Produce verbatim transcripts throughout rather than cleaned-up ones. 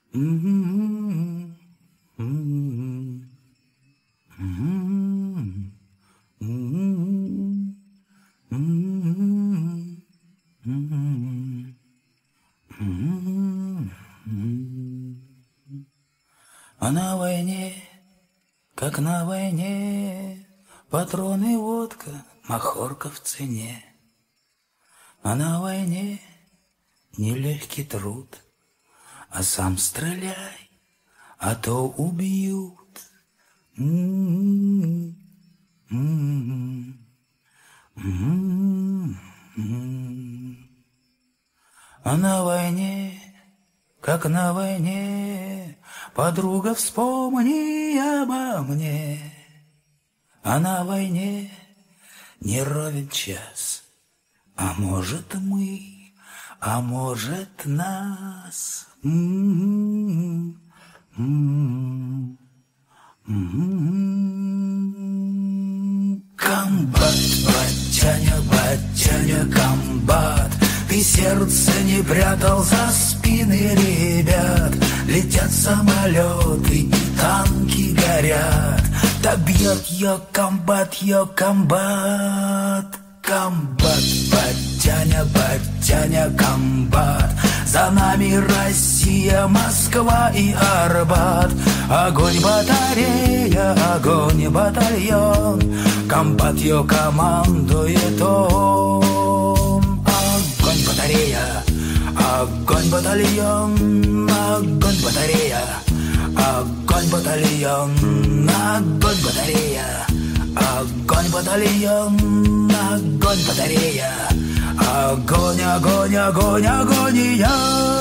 М-м-м. М-м-м. М-м-м. М-м-м. М-м-м. М-м-м. М-м-м. А на войне, как на войне, патроны, водка, махорка в цене. А на войне нелегкий труд, а сам стреляй, а то убьют. М-м-м. М-м-м. М-м-м. А на войне, как на войне, подруга, вспомни обо мне. А на войне не ровен час, а может мы, а может нас. М-м-м. М-м-м. М-м-м. Комбат, батяня, батяня, комбат, ты сердце не прятал за спины ребят. Летят самолеты и танки горят. Так бьет ее комбат, ее комбат. Комбат, батяня, батяня, комбат, за нами Россия, Москва и Арбат. Огонь батарея, огонь батальон, комбат ее командует он. Огонь батарея, огонь батальон, огонь батарея, огонь батальон, огонь батарея, огонь батальон, огонь батарея, огонь, огонь, огонь, агония.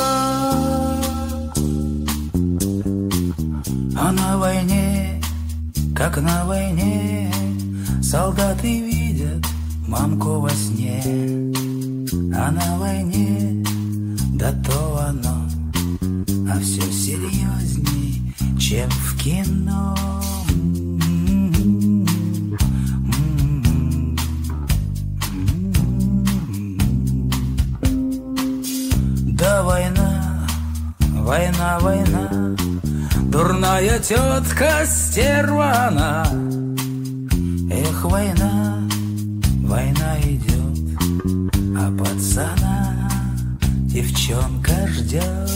А на войне, как на войне, солдаты видят мамку во сне. А на войне, да то оно, а все серьезней, чем в кино. Да война, война, война, дурная тетка стерва она. Эх, война, война идет, а пацана девчонка ждет.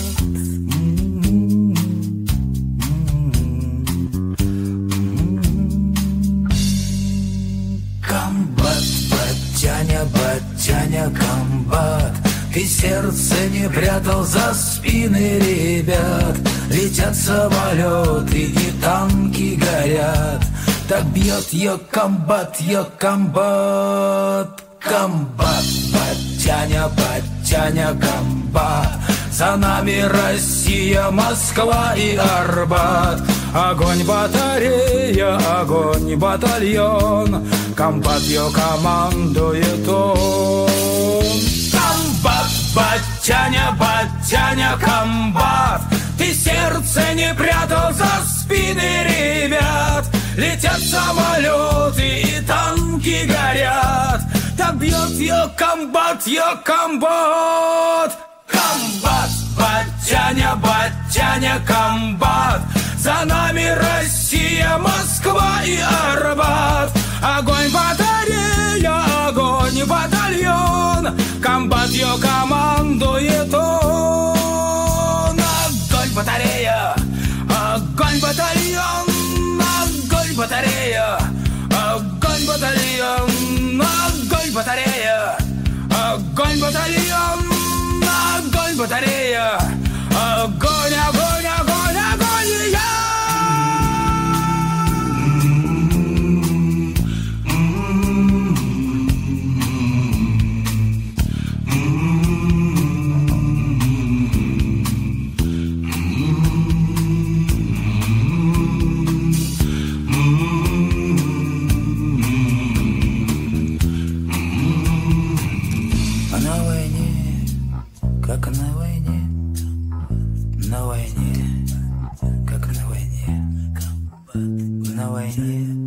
Комбат, батяня, батяня, комбат, ты сердце не прятал за спины ребят. Летят самолеты и танки горят. Так бьет ее комбат, ее комбат. Комбат, батяня, батяня, комбат, за нами Россия, Москва и Арбат. Огонь батарея, огонь батальон, комбат ее командует он. Комбат, батяня, батяня, комбат, ты сердце не прятал за спины ребят. Летят самолеты и танки горят. Так бьет ее комбат, ее комбат. Комбат, батяня, батяня, комбат, за нами Россия, Москва и Арбат. Огонь батарея, огонь батальон, комбат ее командует он. Огонь батарея, огонь батальон, огонь батарея, огонь батальон, огонь батарея, огонь батальон, огонь батарея, огонь, огонь, огонь, агония. Как на войне, на войне, как на войне, на войне.